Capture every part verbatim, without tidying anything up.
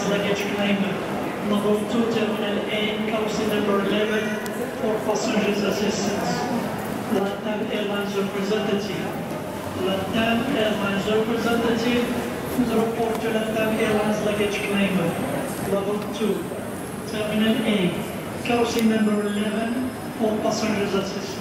luggage claimant. Level two, Terminal A, courtesy number eleven, for passengers assistance. Latam Airlines representative. Latam Airlines representative, to report to Latam Airlines luggage claimant. Level two, Terminal A, courtesy number eleven, for passengers assistance.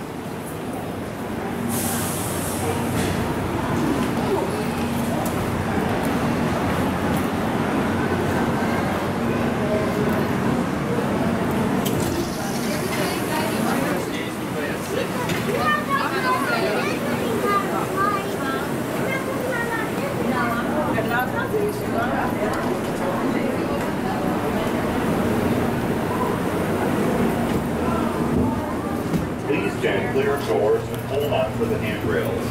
Please stand clear of doors and hold on for the handrails.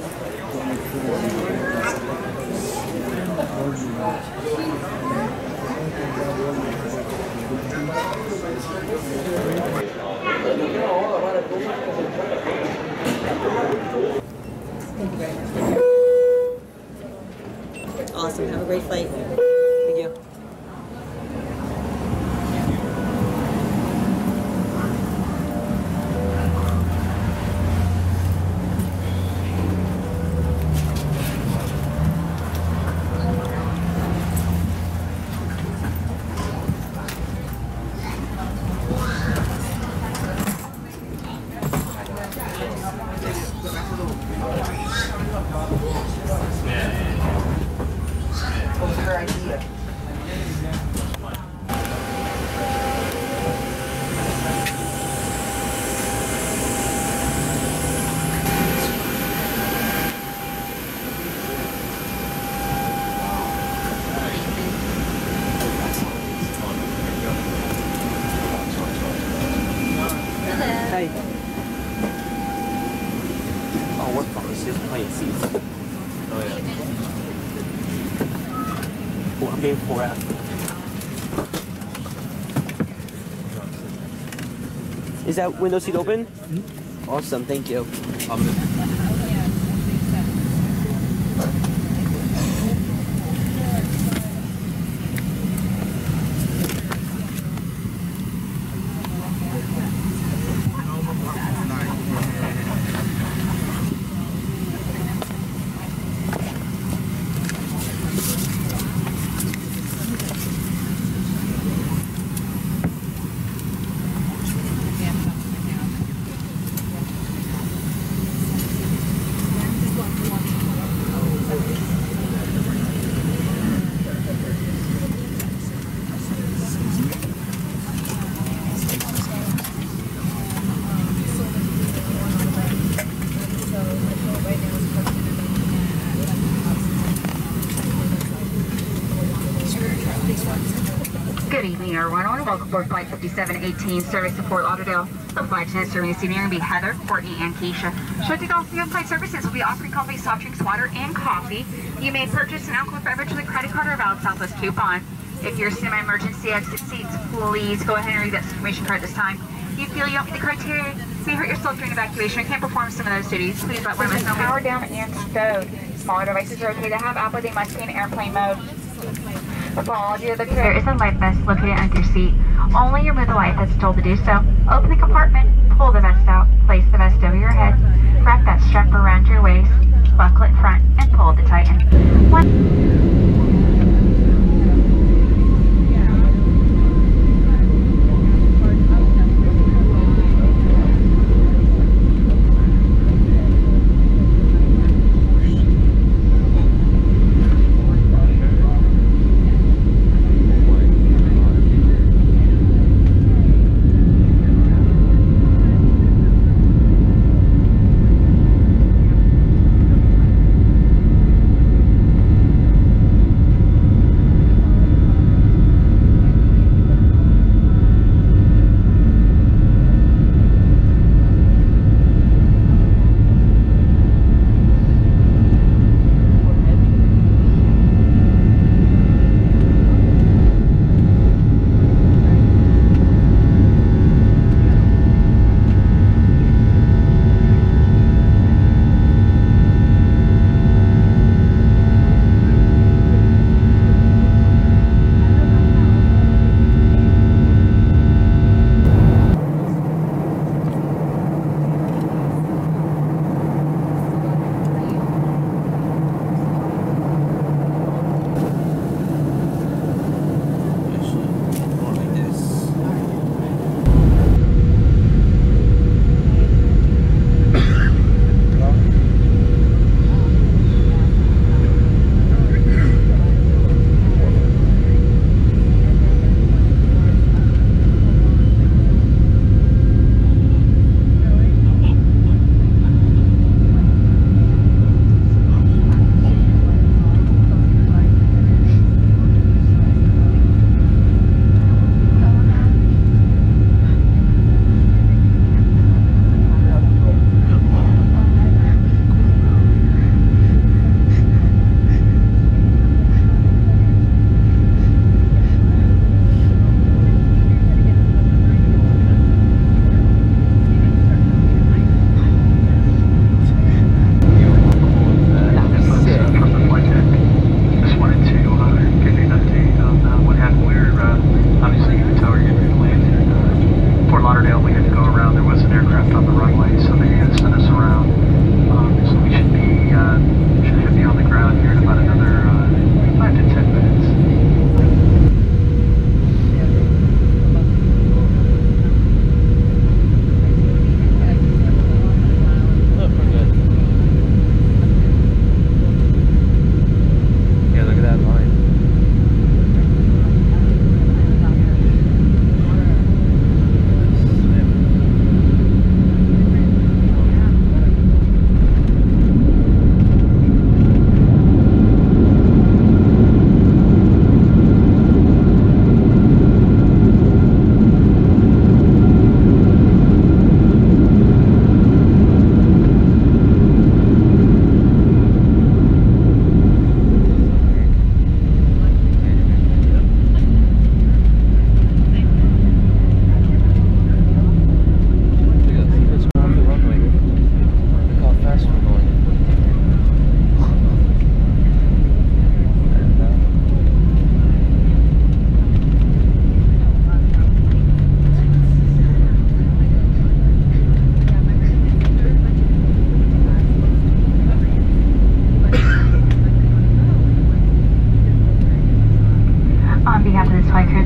Awesome. Have a great flight. Thank you. What was her idea? Hey. Oh, what the? It's just playing seats. Oh, yeah. Oh, I'm getting four out. Is that window seat open? Mm-hmm. Awesome, thank you. Um, Good evening, everyone. I want to welcome aboard Flight fifty-seven eighteen, service to Fort Lauderdale. The flight attendants serving this evening are going to be Heather, Courtney, and Keisha. Should take off the flight services, we'll be offering coffee, soft drinks, water, and coffee. You may purchase an alcohol beverage with a credit card or a valid Southwest coupon. If you're sitting in my emergency exit seats, please go ahead and read that information card this time. If you feel you don't meet the criteria, may hurt yourself during evacuation or can't perform some of those duties, please let one of us know. Power down and stowed. Smaller devices are okay to have out, but they must be in airplane mode. Apology of the there is a life vest located under your seat. Only remove the life vest told to do so. Open the compartment, pull the vest out, place the vest over your head, wrap that strap around your waist, buckle it in front, and pull to tighten. One.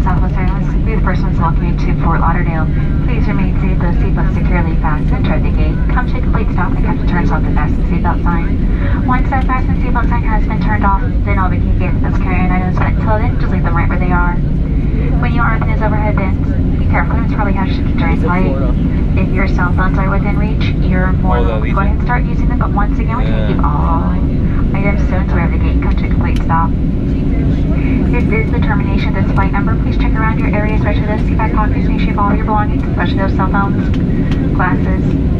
Southwest Airlines, we the first ones welcoming you to Fort Lauderdale. Please remain safe, those seatbelts securely fastened, toward the gate. Come to a complete stop and the captain turns off the fasten seatbelt sign. Once that fasten seatbelt sign has been turned off, then all the key gates those carry-on items, but until then, just leave them right where they are. When you open those overhead bins, be careful, it's probably how you should keep during flight. If your cell phones are within reach, you're more Oh, welcome to go ahead and start using them, but once again, we Yeah. can keep all items stowed to wherever the gate and come to a complete stop. This is the termination of this flight number. Please check around your area, especially those seat back pockets, make sure you have all your belongings, especially those cell phones, glasses,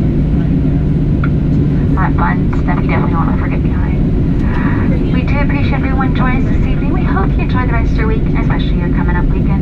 uh, funds that we definitely don't want to forget behind. We do appreciate everyone joining us this evening. We hope you enjoy the rest of your week, especially your coming up weekend.